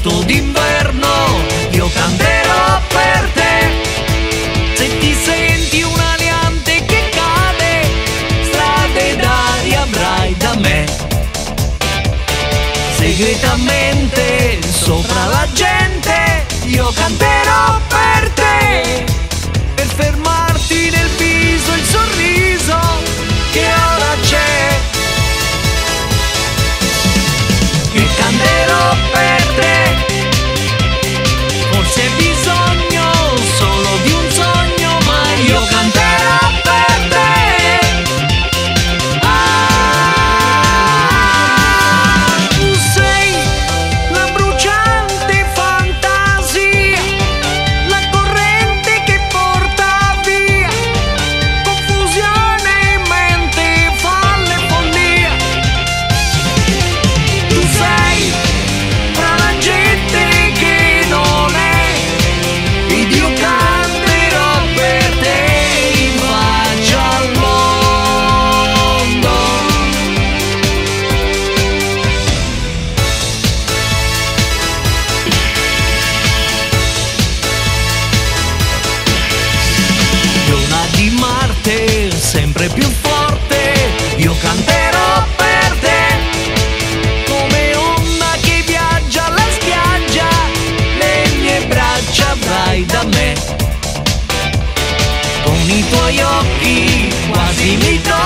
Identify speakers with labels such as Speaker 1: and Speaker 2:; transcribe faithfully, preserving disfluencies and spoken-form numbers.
Speaker 1: agosto d'inverno, io canterò per te. Se ti senti un aliante che cade, strade d'aria avrai da me. Segretamente sopra la gente io canterò per te, per fermarti nel viso il sorriso che ora c'è. Io canterò per te, forse hai bisogno solo di un sogno, ma io canterò per te. Ah, tu sei la bruciante fantasia, la corrente che porta via confusione in mente, folle follia. Tu sei fra la gente che non è, ed io canterò per te in faccia al mondo. Luna di Marte, sempre più forte, io canterò per te. Come onda che viaggia alla spiaggia, le mie braccia avrai da me. Con i tuoi occhi quasi mi tocchi,